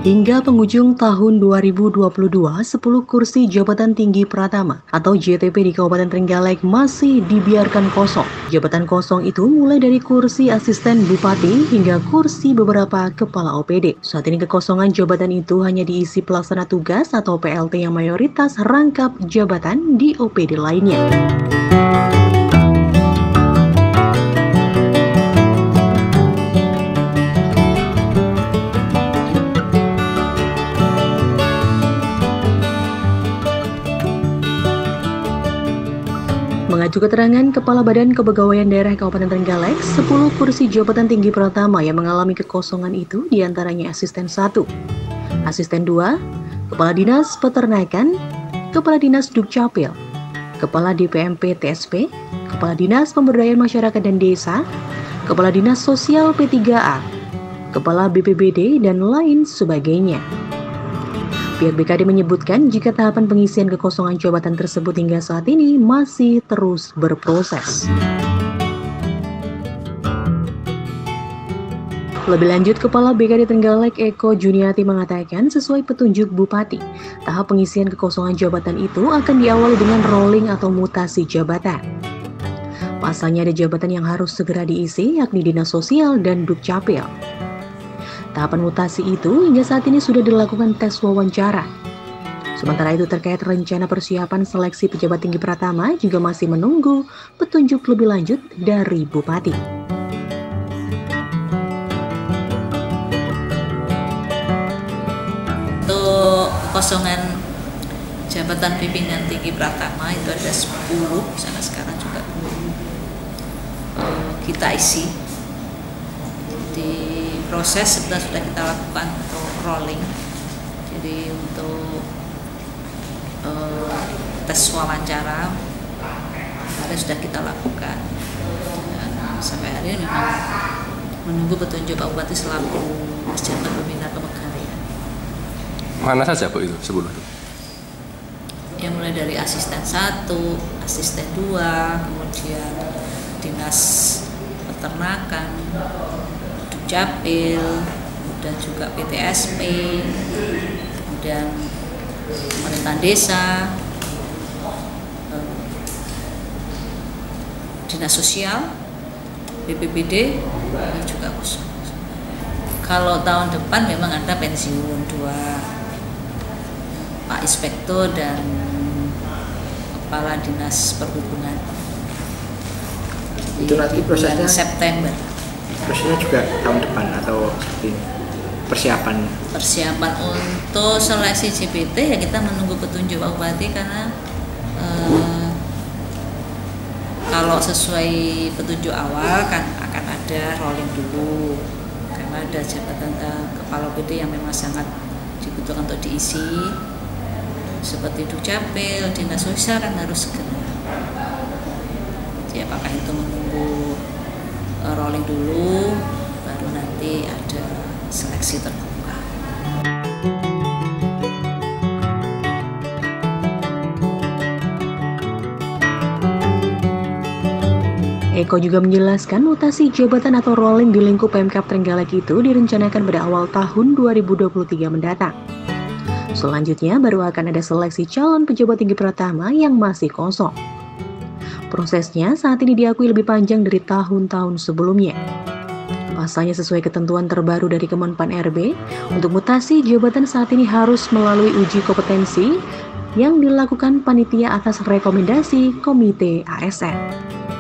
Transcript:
Hingga penghujung tahun 2022, 10 kursi jabatan tinggi Pratama atau JTP di Kabupaten Trenggalek masih dibiarkan kosong. Jabatan kosong itu mulai dari kursi asisten bupati hingga kursi beberapa kepala OPD. Saat ini kekosongan jabatan itu hanya diisi pelaksana tugas atau PLT yang mayoritas rangkap jabatan di OPD lainnya. Mengacu keterangan Kepala Badan Kepegawaian Daerah Kabupaten Trenggalek, 10 kursi jabatan tinggi Pratama yang mengalami kekosongan itu diantaranya Asisten 1, Asisten 2, Kepala Dinas Peternakan, Kepala Dinas Dukcapil, Kepala DPMP TSP, Kepala Dinas Pemberdayaan Masyarakat dan Desa, Kepala Dinas Sosial P3A, Kepala BPBD, dan lain sebagainya. Pihak BKD menyebutkan jika tahapan pengisian kekosongan jabatan tersebut hingga saat ini masih terus berproses. Lebih lanjut, Kepala BKD Trenggalek Eko Juniati mengatakan sesuai petunjuk Bupati, tahap pengisian kekosongan jabatan itu akan diawali dengan rolling atau mutasi jabatan. Pasalnya ada jabatan yang harus segera diisi yakni Dinas Sosial dan Dukcapil. Tahapan mutasi itu hingga saat ini sudah dilakukan tes wawancara. Sementara itu terkait rencana persiapan seleksi pejabat tinggi Pratama juga masih menunggu petunjuk lebih lanjut dari Bupati. Untuk kosongan jabatan pimpinan tinggi Pratama itu ada 10, sana sekarang juga kita isi. Di proses sebenarnya sudah kita lakukan untuk rolling, jadi untuk tes wawancara ada sudah kita lakukan dan sampai hari ini memang menunggu petunjuk Pak Bupati selaku pejabat pembina kepegawaian. Mana saja Bu itu 10 itu? Yang mulai dari asisten 1, asisten 2, kemudian dinas peternakan, Dukcapil, dan juga PTSP, kemudian pemerintahan desa, dinas sosial, BPBD, ini juga kosong. Kalau tahun depan memang ada pensiun 2 Pak Inspektur dan Kepala Dinas Perhubungan. Itu nanti prosesnya September. Prosesnya juga tahun depan atau seperti persiapan untuk seleksi JPT ya kita menunggu petunjuk Pak Bupati karena kalau sesuai petunjuk awal kan akan ada rolling dulu karena ada jabatan kepala OPD yang memang sangat dibutuhkan untuk diisi seperti Dukcapil, Dinas Sosial kan harus segera. Jadi apakah itu menunggu rolling dulu baru nanti ada seleksi terbuka. Eko juga menjelaskan mutasi jabatan atau rolling di lingkup Pemkab Trenggalek itu direncanakan pada awal tahun 2023 mendatang. Selanjutnya baru akan ada seleksi calon pejabat tinggi Pratama yang masih kosong. Prosesnya saat ini diakui lebih panjang dari tahun-tahun sebelumnya. Pasalnya sesuai ketentuan terbaru dari Kemenpan RB, untuk mutasi jabatan saat ini harus melalui uji kompetensi yang dilakukan panitia atas rekomendasi Komite ASN.